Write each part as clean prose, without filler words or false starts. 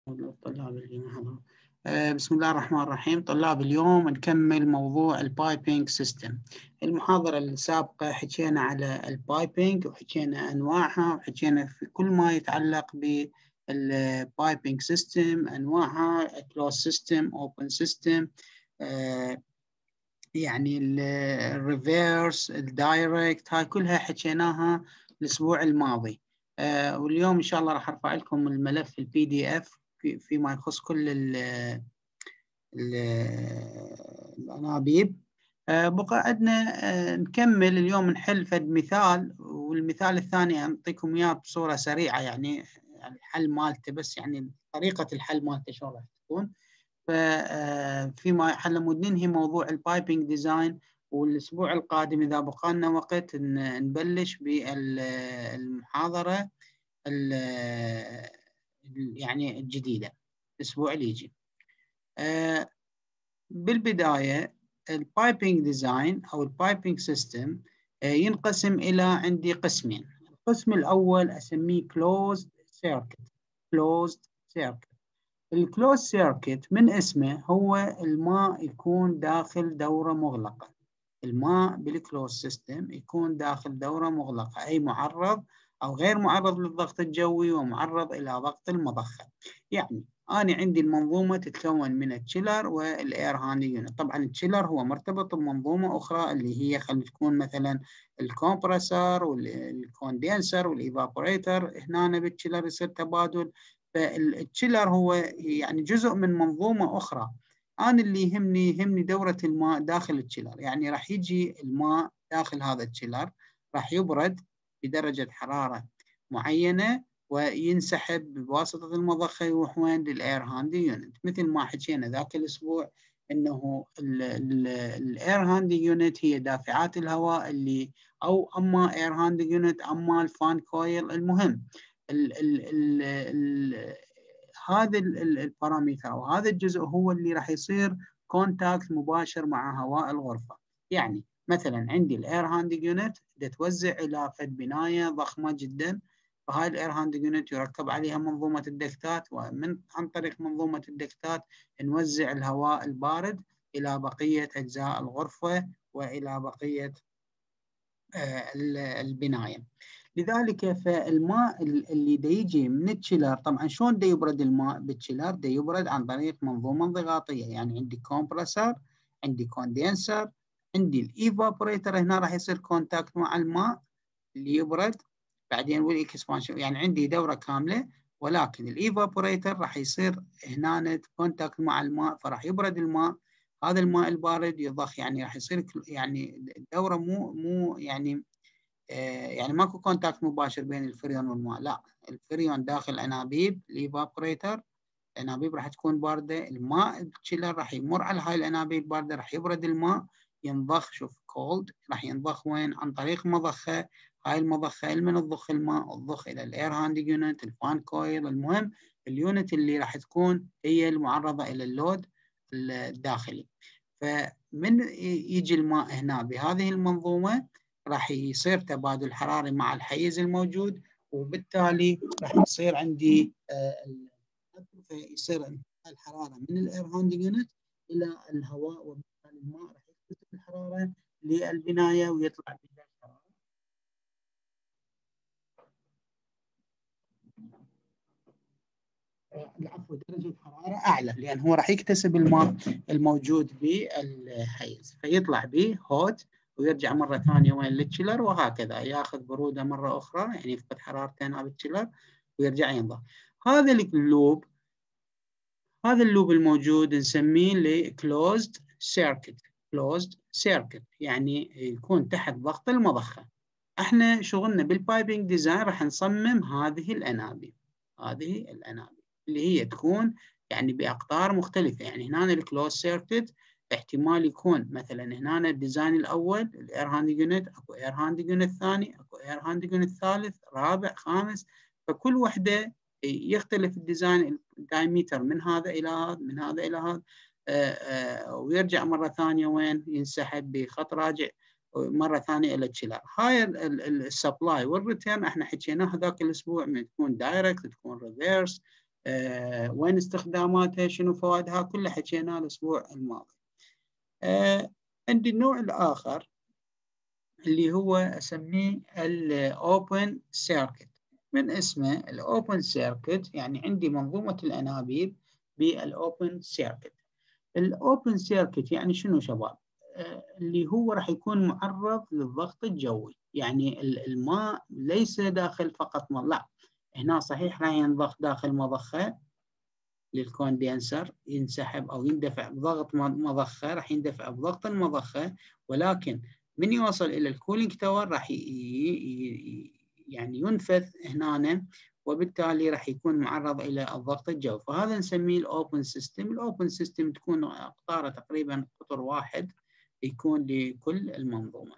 الطلاب اللي معنا. بسم الله الرحمن الرحيم. طلاب اليوم نكمل موضوع البايبينج سيستم. المحاضرة السابقة حكينا على البايبينج وحكينا أنواعها وحكينا في كل ما يتعلق بالبايبينج سيستم، أنواعها كلوز سيستم، أوبن سيستم، يعني الريفيرس، الدايركت، هاي كلها حكيناها الأسبوع الماضي. واليوم إن شاء الله راح أرفع لكم الملف PDF فيما يخص كل الأنابيب. بقى عندنا نكمل اليوم نحل فد مثال، والمثال الثاني أعطيكم إياه بصورة سريعة، يعني الحل مالته، بس يعني طريقة الحل مالته شو راح تكون. فيما حلمود ننهي موضوع البايبينج ديزاين، والأسبوع القادم إذا بقى لنا وقت نبلش بالمحاضرة يعني الجديدة الأسبوع اللي يجي. بالبداية البايبينج ديزاين أو البايبينج سيستم ينقسم إلى عندي قسمين. القسم الأول أسميه closed circuit. الكلوز سيركت من اسمه هو الماء يكون داخل دورة مغلقة. الماء بالكلوز سيستم يكون داخل دورة مغلقة، أي معرض أو غير معرض للضغط الجوي ومعرض إلى ضغط المضخة. يعني أنا عندي المنظومة تتكون من التشيلر والإير هاندلنج يونت. طبعا التشيلر هو مرتبط بمنظومة أخرى اللي هي خلينا تكون مثلا الكومبرسور والكوندنسر والإيفابوريتر. هنا بالتشيلر يصير تبادل. فالتشيلر هو يعني جزء من منظومة أخرى. أنا اللي يهمني دورة الماء داخل التشيلر. يعني راح يجي الماء داخل هذا التشيلر، راح يبرد بدرجة حرارة معينة وينسحب بواسطة المضخة يروح وين؟ للإير هاندلنج يونت. مثل ما حكينا ذاك الأسبوع إنه الإير هاندلنج يونت هي دافعات الهواء اللي أو أما إير هاندلنج يونت أما الفان كويل. المهم هذا البارامتر وهذا الجزء هو اللي راح يصير كونتاكت مباشر مع هواء الغرفة. يعني مثلا عندي الاير هاندلنج يونت توزع الى فد بنايه ضخمه جدا، فهاي الاير هاندلنج يونت يركب عليها منظومه الدكتات، عن طريق منظومه الدكتات نوزع الهواء البارد الى بقيه اجزاء الغرفه والى بقيه البنايه. لذلك فالماء اللي دا يجي من التشيلر، طبعا شلون دا يبرد الماء بالتشيلر؟ دا يبرد عن طريق منظومه انضغاطيه. يعني عندي كومبرسور، عندي كوندنسر، عندي الايفابوريتر. هنا راح يصير كونتاكت مع الماء اللي يبرد، بعدين والاكسبانشن. يعني عندي دوره كامله، ولكن الايفابوريتر راح يصير هنا كونتاكت مع الماء، فراح يبرد الماء. هذا الماء البارد يضخ، يعني راح يصير يعني الدوره مو يعني ماكو كونتاكت مباشر بين الفريون والماء، لا، الفريون داخل انابيب الايفابوريتر، الانابيب راح تكون بارده، الماء التشيلر راح يمر على هاي الانابيب البارده، راح يبرد الماء، ينضخ. شوف كولد، راح ينضخ وين؟ عن طريق مضخه. هاي المضخه من تضخ الماء تضخ الى الاير هاندلنج يونت، الفان كويل. المهم اليونت اللي راح تكون هي المعرضه الى اللود الداخلي. فمن يجي الماء هنا بهذه المنظومه راح يصير تبادل حراري مع الحيز الموجود، وبالتالي راح يصير عندي يصير انتقال الحراره من الاير هاندلنج يونت الى الهواء، وبالتالي الماء راح يكتسب الحراره للبنايه ويطلع بدرجه حراره. العفو، درجه حراره اعلى، لان هو راح يكتسب الماء الموجود بالحيز، فيطلع به هوت ويرجع مرة ثانية وين؟ للتشيلر، وهكذا ياخذ برودة مرة أخرى، يعني يفقد حرارتين على التشيلر ويرجع ينضخ. هذا اللوب الموجود نسميه closed circuit، يعني يكون تحت ضغط المضخة. احنا شغلنا بالبايبنج ديزاين راح نصمم هذه الأنابيب اللي هي تكون يعني بأقطار مختلفة. يعني هنا الكلوز سيركت احتمال يكون مثلا هنا الديزاين الأول الاير هاندلنج يونت، اكو اير هاندلنج يونت ثاني، اكو اير هاندلنج يونت ثالث رابع خامس، فكل وحدة يختلف الديزاين، الدايمتر من هذا إلى هذا، من هذا إلى هذا، ويرجع مرة ثانية وين؟ ينسحب بخط راجع مرة ثانية إلى التشيلر. هاي السبلاي والريتيرن احنا حكيناه هذاك الأسبوع، من تكون دايركت، تكون ريفيرس، وين استخداماتها، شنو فوائدها، كله حكينا الأسبوع الماضي. عندي النوع الآخر اللي هو أسميه الأوبن سيركت. من اسمه الأوبن سيركت يعني عندي منظومة الأنابيب بالأوبن سيركت. الأوبن سيركت يعني شنو شباب؟ اللي هو راح يكون معرض للضغط الجوي، يعني الماء ليس داخل فقط ماء، لا، هنا صحيح راح ينضخ داخل مضخة للكوندنسر، ينسحب أو يندفع بضغط مضخة، راح يندفع بضغط المضخة، ولكن من يوصل إلى الكولينج تاور راح يعني ينفث هنا، وبالتالي راح يكون معرض إلى الضغط الجوي، فهذا نسميه الأوبن سيستم. الأوبن سيستم تكون أقطاره تقريبا قطر واحد يكون لكل المنظومة.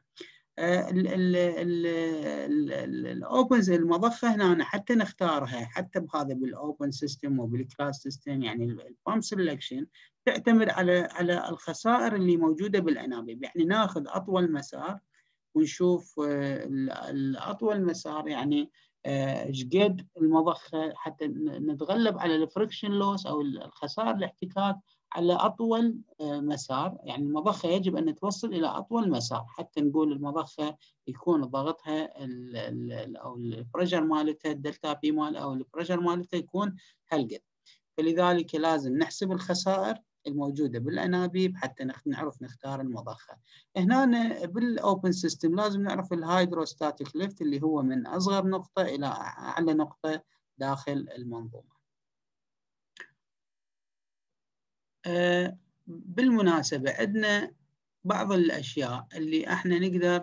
الاوبن المضخه هنا حتى نختارها، حتى بهذا بالاوبن سيستم وبالكلاس سيستم، يعني البامب سelection تعتمد على الخسائر اللي موجوده بالانابيب، يعني ناخذ اطول مسار ونشوف الاطول مسار يعني ايش قد المضخه، حتى نتغلب على الفريكشن لوس او الخسائر الاحتكاك على اطول مسار. يعني المضخه يجب ان توصل الى اطول مسار حتى نقول المضخه يكون ضغطها او البريشر مالتها الدلتا بي مال او البريشر مالتها يكون هالقد، فلذلك لازم نحسب الخسائر الموجوده بالانابيب حتى نعرف نختار المضخه. هنا بالاوبن سيستم لازم نعرف الهيدروستاتيك ليفت اللي هو من اصغر نقطه الى اعلى نقطه داخل المنظومه. بالمناسبه عندنا بعض الاشياء اللي احنا نقدر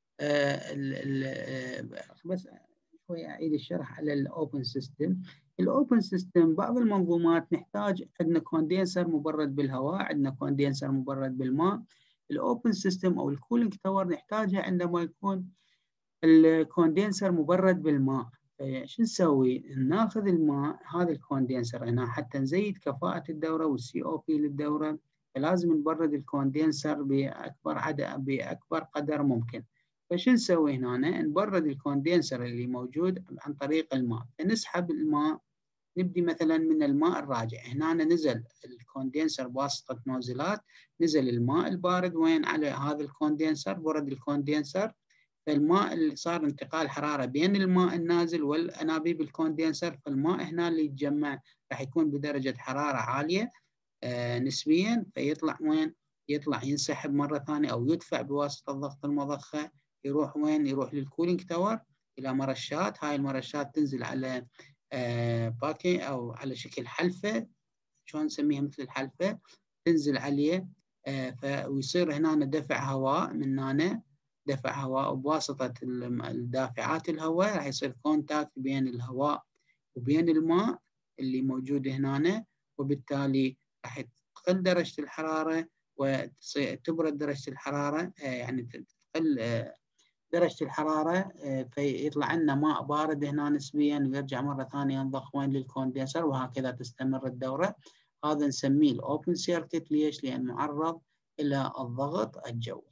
بس شويه اعيد الشرح على الاوبن سيستم. الاوبن سيستم بعض المنظومات نحتاج عندنا كوندنسر مبرد بالهواء، عندنا كوندنسر مبرد بالماء. الاوبن سيستم او الكولينج تاور نحتاجها عندما يكون الكوندنسر مبرد بالماء. شو نسوي؟ ناخذ الماء هذا الكوندنسر هنا حتى نزيد كفاءة الدورة والسي او بي للدورة، فلازم نبرد الكوندنسر بأكبر قدر ممكن. فشو نسوي هنا؟ نبرد الكوندنسر اللي موجود عن طريق الماء، فنسحب الماء، نبدي مثلا من الماء الراجع. هنا نزل الكوندنسر بواسطة نوزلات، نزل الماء البارد وين؟ على هذا الكوندنسر، برد الكوندنسر، فالماء اللي صار انتقال حرارة بين الماء النازل والأنابيب الكوندنسر، فالماء هنا اللي يتجمع راح يكون بدرجة حرارة عالية نسبيا، فيطلع وين؟ يطلع ينسحب مرة ثانية أو يدفع بواسطة ضغط المضخة، يروح وين؟ يروح للكولينج تاور إلى مرشات. هاي المرشات تنزل على باكي أو على شكل حلفة، شلون نسميها مثل الحلفة، تنزل عليه ويصير هنا دفع هواء من هنا، دفع هواء بواسطة الدافعات الهواء، راح يصير كونتاكت بين الهواء وبين الماء اللي موجود هنا، وبالتالي راح تقل درجة الحرارة وتبرد درجة الحرارة، يعني تقل درجة الحرارة، فيطلع لنا ماء بارد هنا نسبيا ويرجع مرة ثانية ينضخ وين؟ للكوندنسر، وهكذا تستمر الدورة. هذا نسميه الأوبن سيركت. ليش؟ لأن معرض إلى الضغط الجوي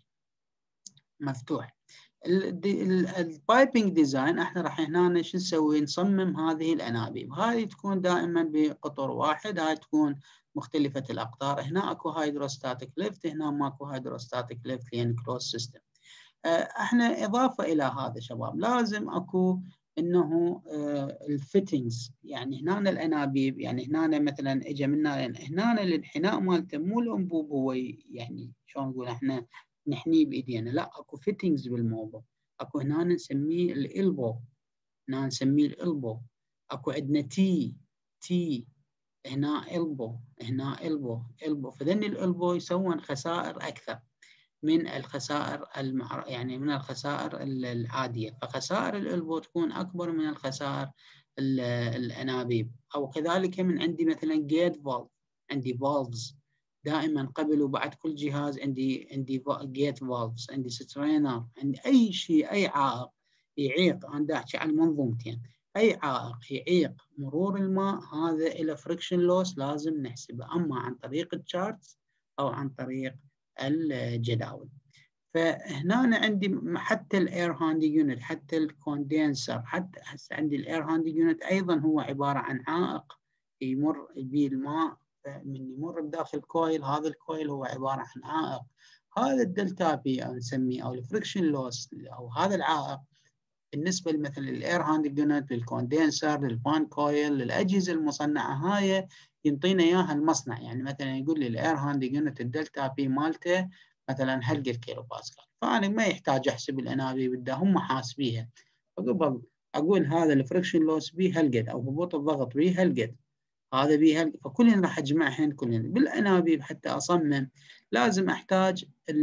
مفتوح. البايبنج ديزاين احنا راح هنا شو نسوي؟ نصمم هذه الانابيب، هذه تكون دائما بقطر واحد، هاي تكون مختلفة الاقطار. هنا اكو هيدروستاتيك ليفت، هنا ماكو هيدروستاتيك ليفت لان كلوز سيستم. احنا اضافة الى هذا شباب لازم اكو انه الفيتنجز، يعني هنا الانابيب، يعني هنا مثلا اجى منا هنا الانحناء مالته مو الانبوب هو يعني شلون نقول احنا نحنيه بايدينا، لا اكو فيتنجز بالموضوع. اكو هنا نسميه الالبو، هنا نسميه الالبو. اكو عندنا تي هنا البو، هنا البو، فذني الالبو يسوون خسائر اكثر من الخسائر يعني من الخسائر العاديه، فخسائر الالبو تكون اكبر من الخسائر الانابيب. او كذلك من عندي مثلا جيت فالف، عندي فالفز دائما قبل وبعد كل جهاز، عندي جيت فالفز، عندي سترينر، عندي اي شيء، اي عائق يعيق، انا احكي عن منظومتين، اي عائق يعيق مرور الماء هذا الى فريكشن لوس لازم نحسبه، اما عن طريق التشارتس او عن طريق الجداول. فهنا عندي حتى الاير هاندي يونت، حتى الكوندنسر، حتى هسه عندي الاير هاندي يونت ايضا هو عباره عن عائق يمر به الماء من يمر بداخل كويل، هذا الكويل هو عبارة عن عائق. هذا الدلتا بي أو نسميه أو الفريكشن لوس أو هذا العائق بالنسبة مثلا للإير هاند يونت، للكوندنسر، للبان كويل، للأجهزة المصنعة، هاي ينطينا إياها المصنع. يعني مثلا يقول لي الإير هاند يونت الدلتا بي مالته مثلا هالقد كيلو باسكال، فأنا ما يحتاج أحسب الأنابيب، ده هم حاسبيها. فقبل أقول هذا الفريكشن لوس بيه هالقد أو هبوط الضغط بيه هالقد، هذا بيه فكلهن راح أجمعهن كلهن بالأنابيب. حتى أصمم لازم أحتاج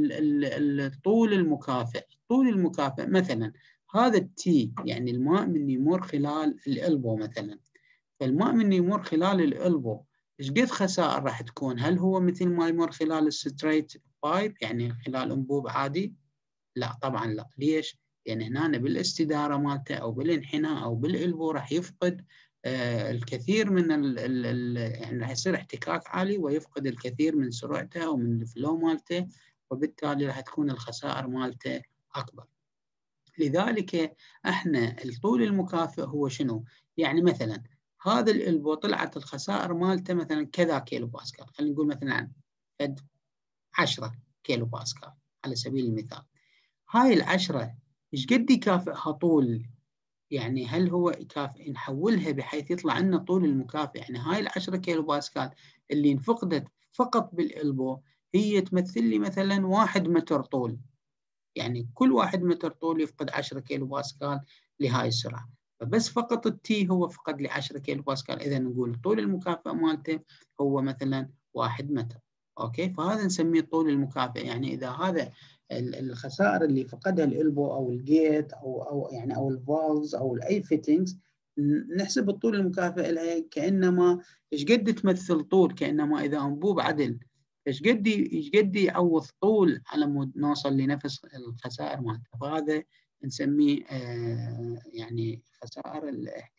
الطول المكافئ. الطول المكافئ مثلا هذا التي، يعني الماء من يمر خلال الإلبو مثلا، فالماء من يمر خلال الإلبو إيش قد خسائر راح تكون؟ هل هو مثل ما يمر خلال الستريت بايب يعني خلال أنبوب عادي؟ لا طبعا لا. ليش؟ لأن هنا بالاستدارة مالته أو بالانحناء أو بالإلبو راح يفقد الكثير من يعني راح يصير احتكاك عالي ويفقد الكثير من سرعته أو من الفلو مالته، وبالتالي راح تكون الخسائر مالته أكبر. لذلك احنا الطول المكافئ هو شنو؟ يعني مثلا هذا الإلبو طلعت الخسائر مالته مثلا كذا كيلو باسكال، خلينا نقول مثلا 10 كيلو باسكال على سبيل المثال. هاي ال10 ايش قد يكافئها طول؟ يعني هل هو يكافئ نحولها بحيث يطلع عندنا طول المكافئ؟ يعني هاي ال10 كيلو باسكال اللي انفقدت فقط بالإلبو هي تمثل لي مثلا 1 متر طول، يعني كل 1 متر طول يفقد 10 كيلو باسكال لهاي السرعة. فبس فقط التي هو فقد لي 10 كيلو باسكال، إذا نقول طول المكافئ مالته هو مثلا 1 متر. أوكي، فهذا نسميه طول المكافئ. يعني إذا هذا الخسائر اللي فقدها الإلبو أو الجيت أو يعني أو الفالز أو أي فيتنجز، نحسب الطول المكافئ لها كأنما إيش قد تمثل طول، كأنما إذا أنبوب عدل ايش قد يعوض طول على مود نوصل لنفس الخسائر مالته. فهذا نسميه يعني خسائر الاحتكاك.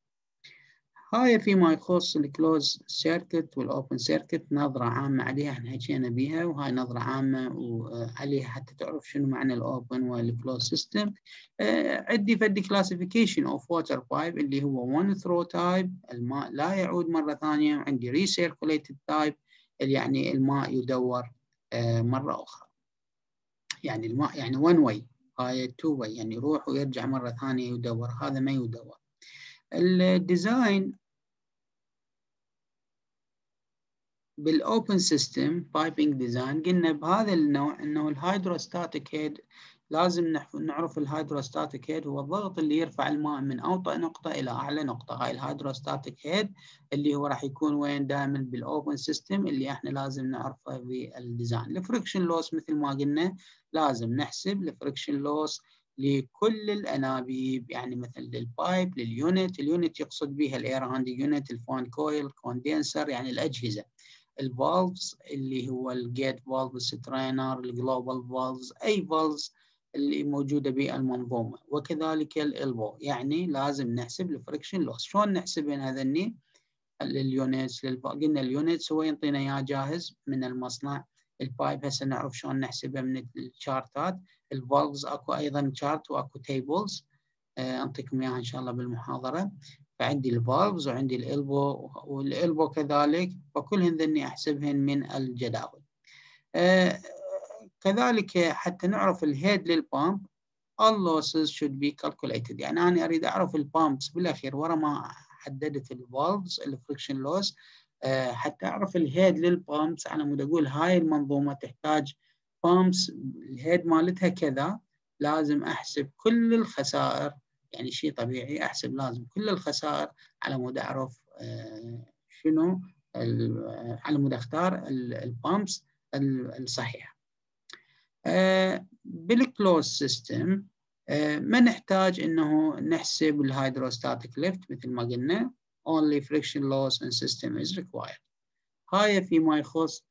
هاي فيما يخص الكلوز سيركت والاوبن سيركت نظرة عامة عليها، احنا حكينا بيها، وهاي نظرة عامة وعليها حتى تعرف شنو معنى الاوبن والكلوز سيستم. عندي فدي كلاسيفيكيشن اوف ووتر بايب اللي هو وان ثرو تايب، الماء لا يعود مرة ثانية، وعندي ريسيركوليتد تايب يعني الماء يدور مرة أخرى. يعني الماء يعني one way، هاي two way يعني يروح ويرجع مرة ثانية يدور، هذا ما يدور. الديزاين بالاوبن سيستم بايبنج ديزاين قلنا بهذا النوع انه الهيدروستاتيك هيد، لازم نعرف الهيدروستاتيك هيد هو الضغط اللي يرفع الماء من اوطى نقطه الى اعلى نقطه. هاي الهيدروستاتيك هيد اللي هو راح يكون وين؟ دائما بالاوبن سيستم اللي احنا لازم نعرفه بالديزاين. الفريكشن لوس مثل ما قلنا لازم نحسب الفريكشن لوس لكل الانابيب، يعني مثل للبايب، لليونت. اليونت يقصد بها الاير هاند يونت، الفان كويل، كوندنسر يعني الاجهزه. الفالفز اللي هو الجيت فالف، السترينر، الجلوبال فالفز، اي فالفز اللي موجوده بالمنظومه. وكذلك الالبو، يعني لازم نحسب الفريكشن لوس. شلون نحسبين هذني؟ اليونتس قلنا اليونتس هو ينطينا اياه جاهز من المصنع. البايب هسه نعرف شلون نحسبه من الشارتات. الفالفز اكو ايضا شارت واكو تيبلز انطيكم اياها ان شاء الله بالمحاضره. فعندي الفالفز وعندي الالبو، والالبو كذلك، وكلهن ذني احسبهن من الجداول. كذلك حتى نعرف الهيد للبامب all losses should be calculated. يعني انا اريد اعرف البامبس بالاخير ورا ما حددت الفالفز الفريكشن لوس، حتى اعرف الهيد للبامبس على مود اقول هاي المنظومه تحتاج بامبس الهيد مالتها كذا، لازم احسب كل الخسائر. يعني شيء طبيعي احسب لازم كل الخسائر على مود اعرف شنو على مود اختار البامبس الصحيحه. بالكلوز سيستم ما نحتاج انه نحسب الهيدروستاتيك ليفت مثل ما قلنا، only friction loss in system is required. هاي فيما يخص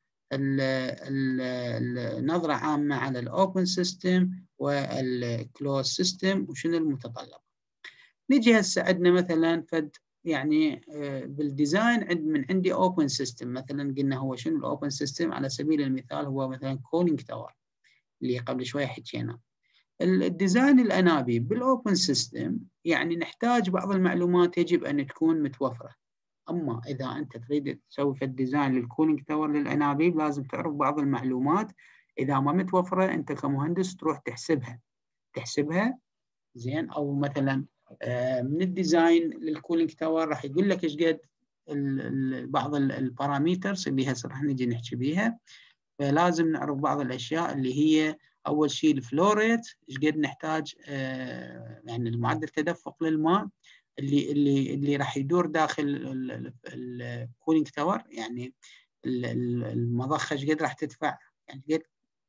النظرة عامة على الأوبن سيستم والكلوز سيستم وشنو المتطلب. نجي هسه عندنا مثلا فد يعني بالديزاين من عندي اوبن سيستم، مثلا قلنا هو شنو الاوبن سيستم؟ على سبيل المثال هو مثلا كولينج تاور اللي قبل شوي حكينا. الديزاين الانابيب بالاوبن سيستم يعني نحتاج بعض المعلومات يجب ان تكون متوفره. اما اذا انت تريد تسوي في الديزاين للكولينج تاور للانابيب لازم تعرف بعض المعلومات، اذا ما متوفره انت كمهندس تروح تحسبها زين. او مثلا من الديزاين للكولينج تاور راح يقول لك ايش قد بعض البارامترز اللي هسه راح نجي نحكي بيها. فلازم نعرف بعض الاشياء اللي هي اول شيء الفلو ريت، ايش قد نحتاج يعني المعدل تدفق للماء اللي راح يدور داخل الكولينج تاور، يعني المضخه ايش قد راح تدفع، يعني قد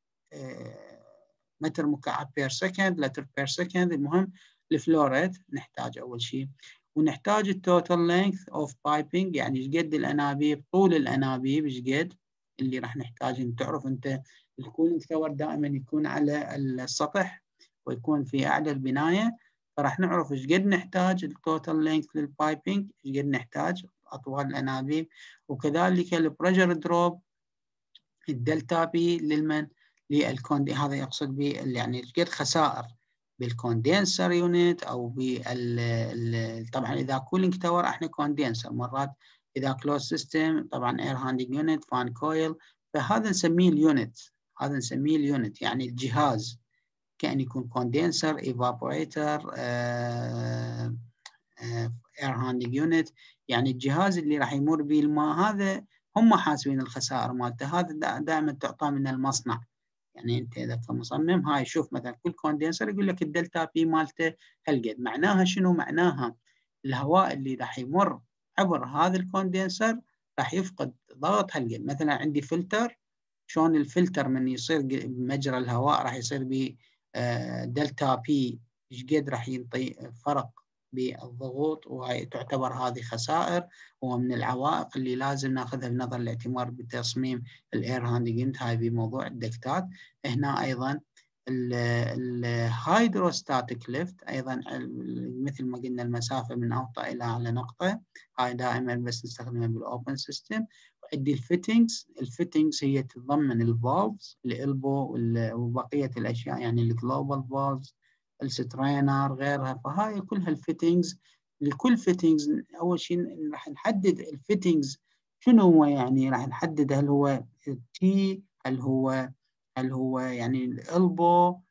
متر مكعب بير سكند، لتر بير سكند. المهم الفلو ريت نحتاج اول شيء، ونحتاج التوتال لينث اوف بايبنج، يعني ايش قد الانابيب، طول الانابيب ايش قد اللي راح نحتاج. ان تعرف انت الكولينج تاور دائما يكون على السطح ويكون في اعلى البنايه، فراح نعرف ايش قد نحتاج التوتال لينث للبايبنج، ايش قد نحتاج اطوال الانابيب. وكذلك البريشر دروب الدلتا بي للمن هذا يقصد به يعني ايش قد خسائر بالكوندنسر يونت او طبعا اذا كولينج تاور احنا كوندنسر، مرات اذا كلوز سيستم طبعا اير هاندلنج يونت، فان كويل، فهذا نسميه اليونت، هذا نسميه اليونت يعني الجهاز، كأن يكون كوندنسر، ايفابوريتر، اير هاندلنج يونت، يعني الجهاز اللي راح يمر به الماء. هذا هم حاسبين الخسائر مالته، هذا دائما تعطى من المصنع. يعني انت اذا كمصمم هاي شوف مثلا كل كوندنسر يقول لك الدلتا بي مالته هالقد، معناها شنو؟ معناها الهواء اللي راح يمر عبر هذا الكوندنسر راح يفقد ضغط هالقد. مثلا عندي فلتر، شلون الفلتر من يصير بمجرى الهواء راح يصير ب دلتا بي ايش قد راح ينطي فرق بالضغوط، وهي تعتبر هذه خسائر ومن العوائق اللي لازم ناخذها بنظر الاعتبار بتصميم الاير هاندلنج. هاي بموضوع الدكتات. هنا ايضا الهيدروستاتيك ليفت، ايضا مثل ما قلنا المسافه من اوطى الى اعلى نقطه، هاي دائما بس نستخدمها بالاوبن سيستم. عندي الفيتنجز هي تتضمن الفالفز، الالبو وبقيه الاشياء، يعني الجلوبال فالفز، السترينر غيرها. فهاي كلها الفيتنجز. لكل فيتنجز اول شيء راح نحدد الفيتنجز شنو هو، يعني راح نحدد هل هو تي، هل هو يعني الالبو،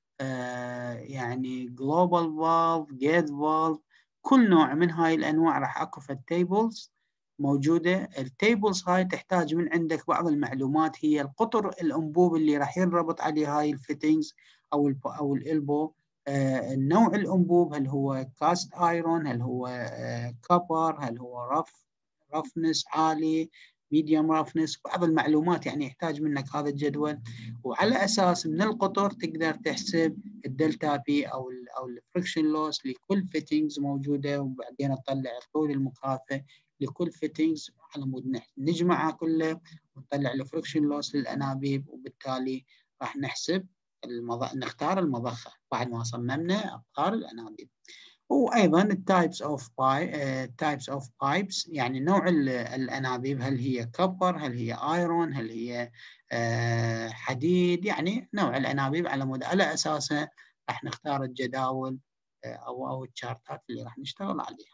يعني جلوبال فالف، جيت فالف، كل نوع من هاي الانواع راح اكو في التيبلز موجوده. التيبلز هاي تحتاج من عندك بعض المعلومات، هي القطر الانبوب اللي راح ينربط عليه هاي الفيتنجز او الالبو، النوع الانبوب، هل هو كاست ايرون، هل هو كوبر، هل هو رفنس عالي، ميديوم رفنس، بعض المعلومات يعني يحتاج منك هذا الجدول. وعلى اساس من القطر تقدر تحسب الدلتا بي او الفريكشن لوس لكل فيتنجز موجوده، وبعدين تطلع الطول المكافئ لكل فيتنجز على مود نجمعها كلها ونطلع الفريكشن لوس للانابيب، وبالتالي راح نحسب نختار المضخه بعد ما صممنا اقطار الانابيب. وايضا التايبس اوف بايبس، يعني نوع الانابيب، هل هي كبر، هل هي ايرون، هل هي حديد، يعني نوع الانابيب على اساسها راح نختار الجداول او التشارتات اللي راح نشتغل عليها.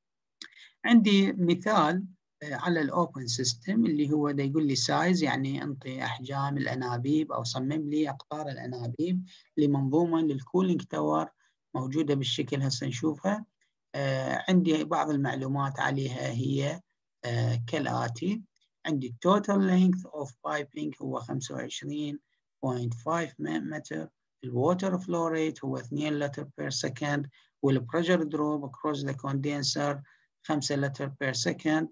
عندي مثال على الاوبن سيستم اللي هو ده يقول لي سايز، يعني انطي احجام الانابيب او صمم لي اقطار الانابيب لمنظومه للكولينج تاور موجوده بالشكل هسه نشوفها. عندي بعض المعلومات عليها هي كالاتي. عندي التوتال لينث اوف بايبنج هو 25.5 متر، الووتر فلو ريت هو 2 لتر بير سكند، والبريشر دروب اكروس ذا كوندنسر 5 لتر بير سكند.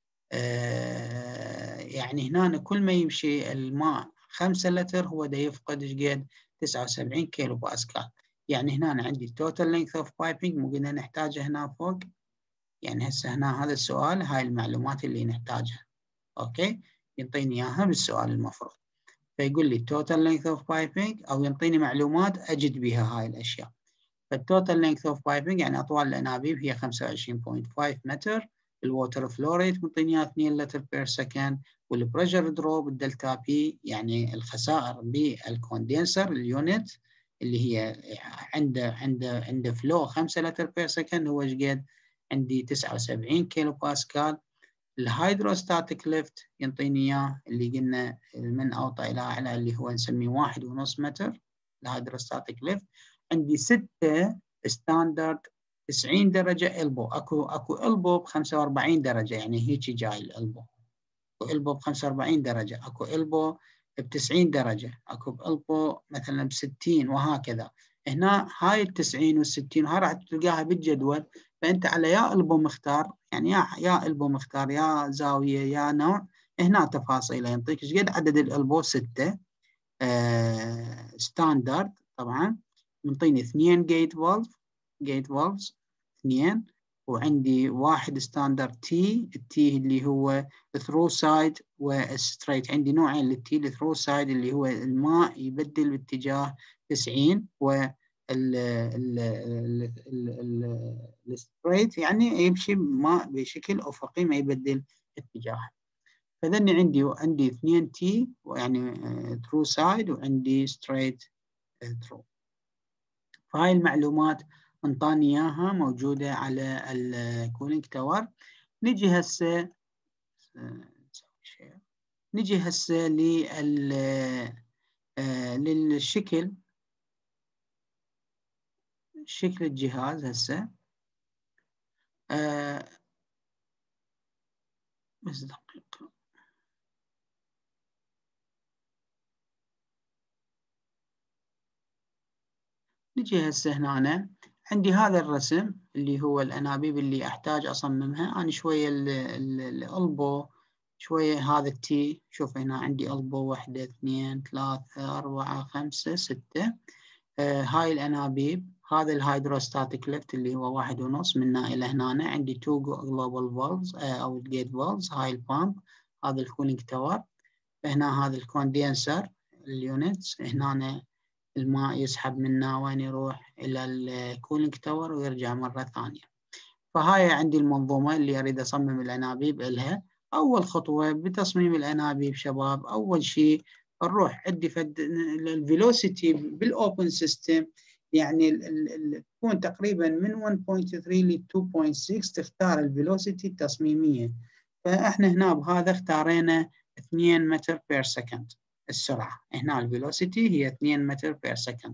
يعني هنا كل ما يمشي الماء 5 لتر هو دا يفقد ايش قد 79 كيلو باسكال. يعني هنا عندي التوتال لينث اوف بايبنج مو قلنا نحتاجها هنا فوق، يعني هسه هنا هذا السؤال هاي المعلومات اللي نحتاجها. اوكي، ينطيني اياها بالسؤال المفروض، فيقول لي التوتال لينث اوف بايبنج او ينطيني معلومات اجد بها هاي الاشياء. فالتوتال لينث اوف بايبنج يعني اطوال الانابيب هي 25.5 متر، الووتر فلو ريت منطيني 2 لتر بير سكند، والبريشر دروب الدلتا بي يعني الخسائر بالكوندنسر اليونت اللي هي عنده فلو 5 لتر بير سكند هو ايش قد؟ عندي 79 كيلو باسكال. الهيدروستاتيك ليفت ينطيني اياه اللي قلنا من اوطى الى اعلى اللي هو نسميه 1.5 متر الهيدروستاتيك ليفت. عندي 6 ستاندرد 90 درجه البو، اكو البو ب 45 درجه، يعني هيك جاي الالبو، اكو البو ب 45 درجه، اكو البو ب 90 درجه، اكو البو مثلا ب 60 وهكذا. هنا هاي ال 90 وال 60 هاي راح تلقاها بالجدول، فانت على يا البو مختار، يعني يا البو مختار يا زاويه يا نوع، هنا تفاصيله ينطيك ايش قد عدد الالبو 6 ستاندرد طبعا، منطيني 2 جيت فالفز 2، وعندي واحد ستاندرد التي اللي هو ثرو سايد والستريت، عندي نوعين للتي، الثرو سايد اللي هو الماء يبدل باتجاه 90 و الستريت يعني يمشي ماء بشكل افقي ما يبدل اتجاه. فذني عندي 2 تي يعني ثرو سايد، وعندي ستريت ثرو. فهاي المعلومات انطاني اياها موجوده على الكولينج تاور. نجي هسه للشكل، شكل الجهاز هسه. بس دقيقة. نجي هسه هنا عندي هذا الرسم اللي هو الأنابيب اللي أحتاج أصممها أنا. شوية الألبو، شوية هذا التي، شوف هنا عندي ألبو 1 2 3 4 5 6. هاي الأنابيب، هذا الهيدروستاتيك ليفت اللي هو 1.5 من هنا إلى هنا. عندي 2 جلوبال فالفز أو الجيت فالفز، هاي البامب، هذا الكولينج تاور. هنا هذا الكوندنسر اليونتس، هنا الماء يسحب منه وين يروح إلى الكولينج تاور ويرجع مرة ثانية. فهاي عندي المنظومة اللي أريد أصمم الأنابيب إلها. أول خطوة بتصميم الأنابيب شباب، أول شيء نروح عندي الفيلوسيتي بالأوبن سيستم، يعني تكون تقريبا من 1.3 ل 2.6 تختار الفيلوسيتي التصميمية. فإحنا هنا بهذا اختارينا 2 متر بير سكند السرعة، هنا الفيلوسيتي هي 2 متر بير سكند.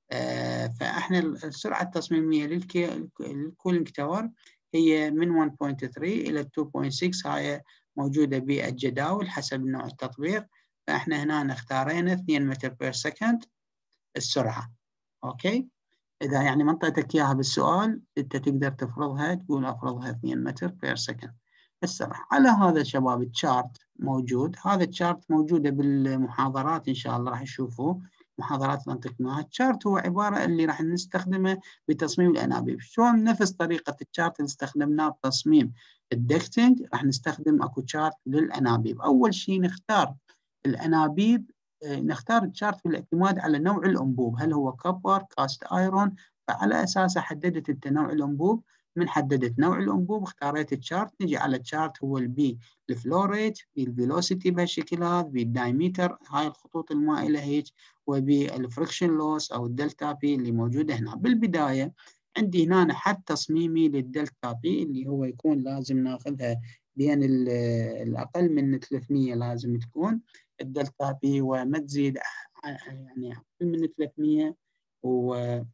فإحنا السرعة التصميمية للكولينج تاور هي من 1.3 إلى 2.6، هاي موجودة بالجداول حسب نوع التطبيق. فإحنا هنا اختارينا 2 متر بير سكند السرعة. أوكي، إذا يعني ما انطيتك إياها بالسؤال أنت تقدر تفرضها، تقول أفرضها 2 متر بير سكند السرعة. على هذا شباب التشارت موجود، هذا التشارت موجودة بالمحاضرات إن شاء الله راح تشوفوه، محاضرات ننطقناها. التشارت هو عبارة اللي راح نستخدمه بتصميم الأنابيب. شلون؟ نفس طريقة التشارت اللي استخدمناه بتصميم الدكتنج راح نستخدم أكو تشارت للأنابيب. أول شيء نختار الأنابيب، نختار التشارت بالاعتماد على نوع الأنبوب، هل هو كوبر كاست ايرون. فعلى أساسه حددت أنت نوع الأنبوب، من حددت نوع الأنبوب اختاريت التشارت. نجي على التشارت هو البي الفلو ريت، بالفيلوسيتي بهالشكل هذا، بالدايمتر هاي الخطوط المائلة هيك، وبالفريكشن لوس أو الدلتا بي اللي موجودة هنا. بالبداية عندي هنا حد تصميمي للدلتا بي اللي هو يكون لازم ناخذها بين الأقل من 300 لازم تكون الدلتا بي، وما تزيد يعني أقل من 300 و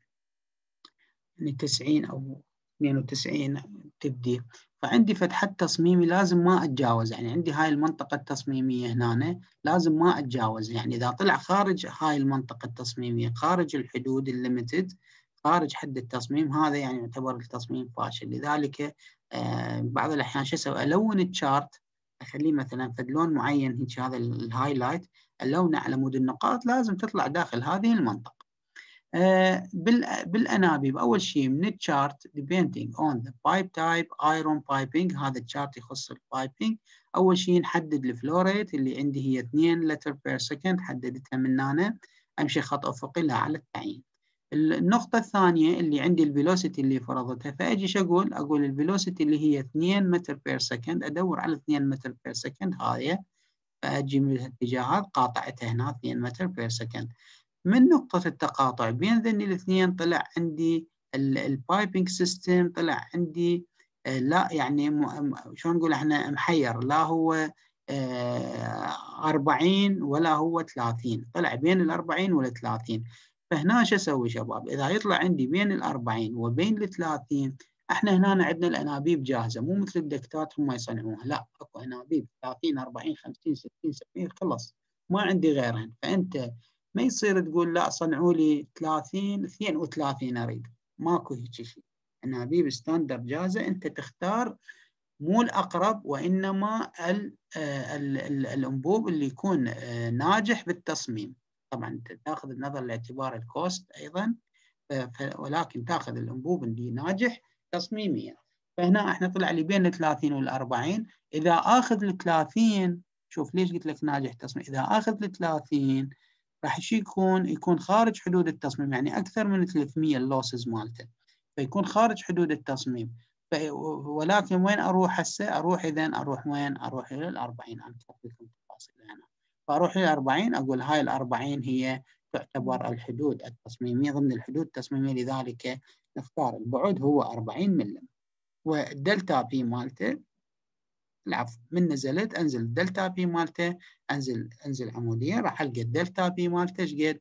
يعني 90 أو 92 تبدي. فعندي فتحة تصميمي لازم ما أتجاوز، يعني عندي هاي المنطقة التصميمية هنا لازم ما أتجاوز، يعني إذا طلع خارج هاي المنطقة التصميمية، خارج الحدود الليمتد، خارج حد التصميم، هذا يعني يعتبر التصميم فاشل. لذلك بعض الأحيان شو أسوي؟ ألون التشارت، أخليه مثلا فد لون معين هيك، هذا الهايلايت ألونه على مود النقاط لازم تطلع داخل هذه المنطقة. بالأنابيب أول شيء من التشارت depending on the pipe type iron piping، هذا التشارت يخص البايبنج. أول شيء نحدد الفلو ريت اللي عندي هي 2 لتر بير سكند، حددتها من هنا، أمشي خط أفقي لها على التعيين. النقطة الثانية اللي عندي الفيلوسيتي اللي فرضتها، فأجي شو أقول الفيلوسيتي اللي هي 2 متر بير سكند، أدور على 2 متر بير سكند هاي، فأجي من الاتجاهات قاطعتها هنا 2 متر بير سكند. من نقطة التقاطع بين ذني الاثنين طلع عندي البايبنج سيستم، طلع عندي لا يعني شلون نقول احنا محير، لا هو 40 ولا هو 30، طلع بين ال40 وال30. فهنا شو اسوي شباب؟ اذا يطلع عندي بين ال40 وبين ال30، احنا هنا عندنا الانابيب جاهزه، مو مثل الدكتات هم يصنعوها، لا اكو انابيب 30 40 50 60 70 خلص ما عندي غيرهن. فانت ما يصير تقول لا صنعوا لي 30 32 اريد، ماكو هيك شيء. انابيب ستاندرد جاهزه، انت تختار مو الأقرب، وإنما الأنبوب اللي يكون ناجح بالتصميم. طبعا تأخذ النظر لاعتبار الكوست أيضا، ولكن تأخذ الأنبوب اللي ناجح تصميميا. فهنا احنا طلع لي بين 30 وال40. إذا آخذ 30، شوف ليش قلت لك ناجح تصميم، إذا آخذ 30 راح يكون خارج حدود التصميم، يعني أكثر من 300 اللوسز مالته، فيكون خارج حدود التصميم. ولكن وين اروح هسه؟ اروح وين؟ اروح الى ال40. انا كتبت لكم التفاصيل هنا، فاروح الى ال40، اقول هاي ال40 هي تعتبر الحدود التصميميه، ضمن الحدود التصميميه، لذلك نختار البعد هو 40 ملم. والدلتا بي مالته، العفو، من نزلت انزل الدلتا بي مالته، انزل عموديا، راح القى الدلتا بي مالته ايش قد؟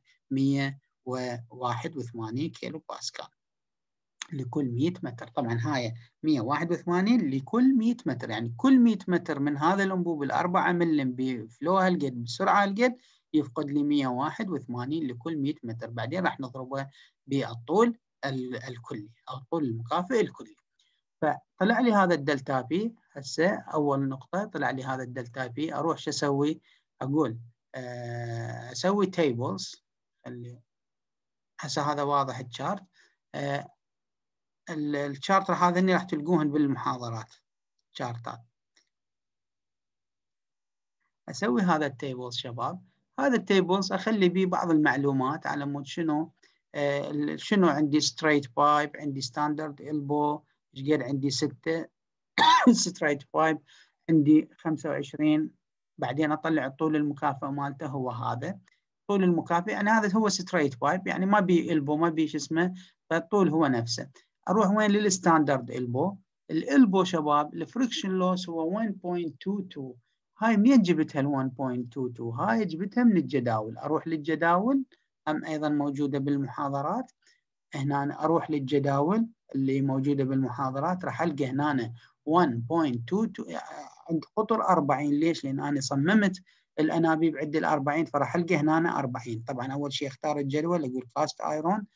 181 كيلو باسكال لكل 100 متر. طبعا هاي 181 لكل 100 متر، يعني كل 100 متر من هذا الانبوب ال4 ملم بفلو هالقد بسرعه هالقد يفقد لي 181 لكل 100 متر. بعدين راح نضربه بالطول الكلي او الطول المكافئ الكلي. فطلع لي هذا الدلتا بي. هسه اول نقطه طلع لي هذا الدلتا بي، اروح شو اسوي؟ اقول اسوي تيبلز. هسه هذا واضح الشارت. الشارت هذا راح تلقوهن بالمحاضرات، شارتات. اسوي هذا التيبلز شباب. هذا التيبلز اخلي به بعض المعلومات على مود شنو شنو عندي ستريت بايب، عندي ستاندرد البو ايش قد عندي 6 ستريت بايب عندي 25. بعدين اطلع الطول المكافئ مالته هو هذا طول المكافئ، يعني هذا هو ستريت بايب، يعني ما بي البو ما بي شو اسمه، فالطول هو نفسه. اروح وين؟ للستاندرد البو. الالبو شباب الفريكشن لوس هو 1.22. هاي منين جبتها ال 1.22؟ هاي جبتها من الجداول. اروح للجداول، هم ايضا موجوده بالمحاضرات. هنا اروح للجداول اللي موجوده بالمحاضرات، راح القى هنا 1.22 عند قطر 40. ليش؟ لان انا صممت الانابيب عند ال40، فراح القى هنا 40. طبعا اول شيء اختار الجدول، اقول كاست ايرون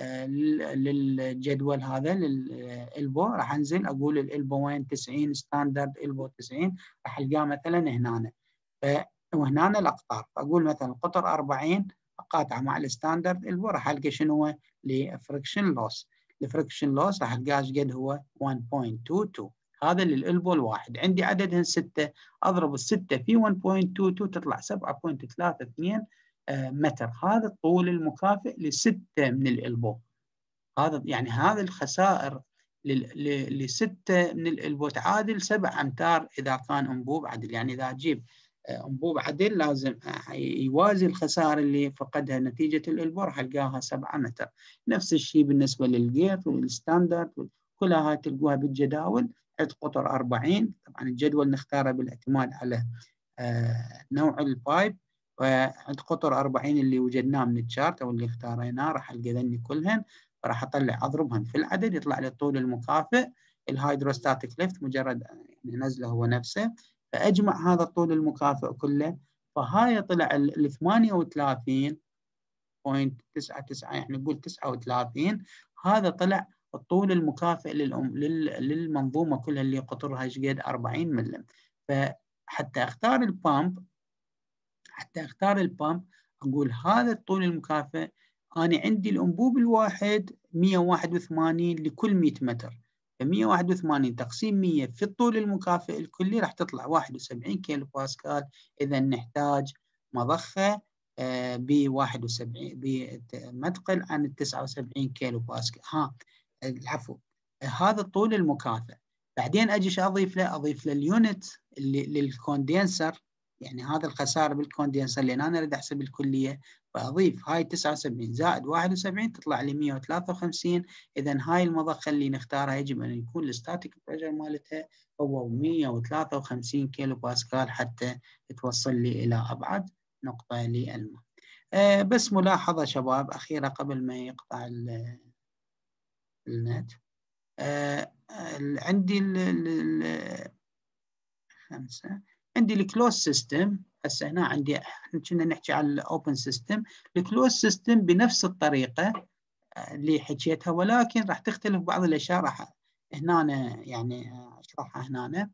للجدول هذا للالبو، راح انزل اقول الالبو وين؟ 90 ستاندرد البو 90، راح القاه مثلا هنا. وهنا الاقطار، فاقول مثلا قطر 40 اقاطعه مع الستاندرد البو، راح القى شنو هو؟ لفريكشن لوس. الفريكشن لوس راح القاه ايش قد هو؟ 1.22. هذا للالبو الواحد. عندي عددهن 6، اضرب ال6 في 1.22 تطلع 7.32 متر. هذا الطول المكافئ ل6 من الالبو. هذا يعني هذه الخسائر ل6 من الالبو تعادل 7 امتار اذا كان انبوب عدل. يعني اذا اجيب انبوب عدل لازم يوازي الخسائر اللي فقدها نتيجه الالبو، راح القاها 7 متر. نفس الشيء بالنسبه للجيت والستاندرد، كلها هاي تلقوها بالجداول. عند قطر 40 طبعا الجدول نختاره بالاعتماد على نوع البايب، وعند قطر 40 اللي وجدناه من الشارت او اللي اختاريناه راح القى ذني كلهن، فراح اطلع اضربهم في العدد يطلع لي الطول المكافئ. الهيدروستاتيك ليفت مجرد يعني نزله هو نفسه، فاجمع هذا الطول المكافئ كله. فهاي طلع ال 38.99، يعني نقول 39. هذا طلع الطول المكافئ للمنظومه كلها اللي قطرها ايش قد؟ 40 ملم. فحتى اختار البامب اقول هذا الطول المكافئ. انا عندي الانبوب الواحد 181 لكل 100 متر، ف 181 تقسيم 100 في الطول المكافئ الكلي راح تطلع 71 كيلو باسكال. اذا نحتاج مضخه ب 71 بمثقل عن ال 79 كيلو باسكال. العفو، هذا الطول المكافئ. بعدين اجي اضيف له اليونت اللي للكوندنسر، يعني هذا الخساره بالكوندنسر، لان انا اريد احسب الكليه، فأضيف هاي 79 زائد 71 تطلع لي 153. إذا هاي المضخة اللي نختارها يجب أن يكون الستاتيك بريشر مالتها هو 153 كيلو باسكال حتى توصل لي إلى أبعد نقطة للماء. بس ملاحظة شباب أخيرة قبل ما يقطع النت. عندي عندي الكلوز سيستم. هسه هنا عندي كنا نحكي على الاوبن سيستم. الكلوز سيستم بنفس الطريقه اللي حكيتها، ولكن راح تختلف بعض الاشياء راح هنا يعني اشرحها هنا.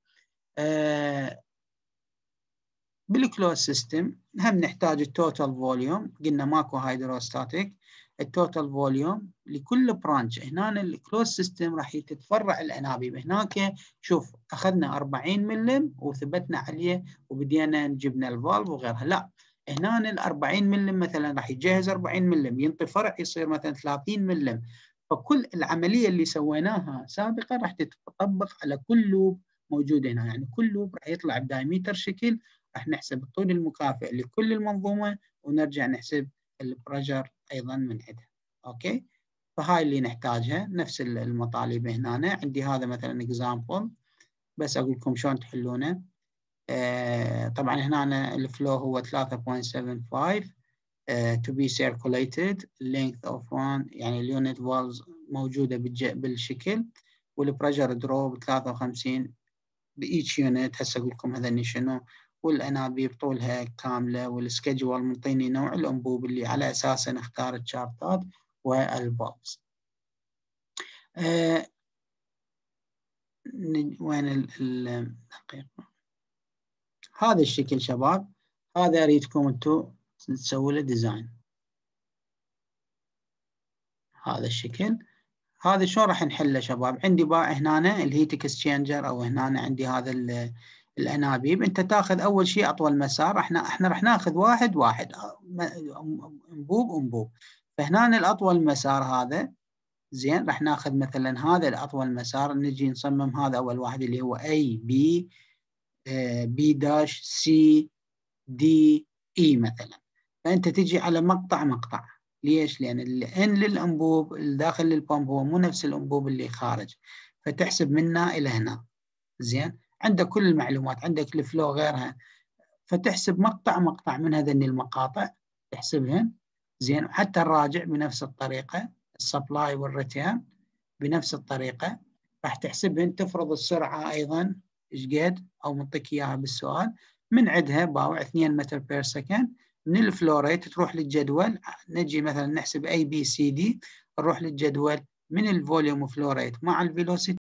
بالكلوز سيستم هم نحتاج التوتال فوليوم، قلنا ماكو هيدروستاتيك. التوتال فوليوم لكل برانش. هنا الكلوز سيستم راح تتفرع الانابيب. هناك شوف اخذنا 40 ملم وثبتنا عليه وبدينا جبنا الفالف وغيرها. لا، هنا ال 40 ملم مثلا راح يجهز 40 ملم، ينطي فرع يصير مثلا 30 ملم. فكل العمليه اللي سويناها سابقا راح تطبق على كل لوب موجود هنا. يعني كل لوب راح يطلع بدايمتر شكل، راح نحسب الطول المكافئ لكل المنظومة ونرجع نحسب البريشر أيضا من عندها. أوكي، فهاي اللي نحتاجها نفس المطالب هنا. عندي هذا مثلا example بس أقول لكم شلون تحلونه. طبعا هنا الفلو هو 3.75 to be circulated length of one، يعني اليونت فالز موجودة بالشكل، والبريشر دروب 53 بإيتش يونت. هسه أقول لكم هذا شنو، والأنابيب طولها كاملة، والسكجول منطيني نوع الأنبوب اللي على أساسه نختار الشارتات والبوكس. وين الدقيقة؟ هذا الشكل شباب، هذا أريدكم أنتم تسووا له ديزاين. هذا الشكل، هذا شلون راح نحله شباب؟ عندي بقى هنا الهيت اكسشينجر، أو هنا عندي هذا الانابيب. انت تاخذ اول شيء اطول مسار. احنا راح ناخذ واحد انبوب. فهنا الاطول مسار هذا زين، راح ناخذ مثلا هذا الاطول مسار، نجي نصمم هذا اول واحد اللي هو A B B داش C D E مثلا. فانت تجي على مقطع. ليش؟ لان الان للانبوب الداخل للبامب هو مو نفس الانبوب اللي خارج، فتحسب منا الى هنا. زين، عندك كل المعلومات، عندك الفلو غيرها، فتحسب مقطع من هذين المقاطع تحسبهن. زين، حتى الراجع بنفس الطريقة، السبلاي والريتيرن بنفس الطريقة راح تحسبهن. تفرض السرعة أيضا إيش قد، أو منطيك إياها بالسؤال. من عندها باوع 2 متر بير سكند. من الفلو ريت تروح للجدول، نجي مثلا نحسب ABCD، نروح للجدول من الفوليوم فلو ريت مع الفيلوسيتي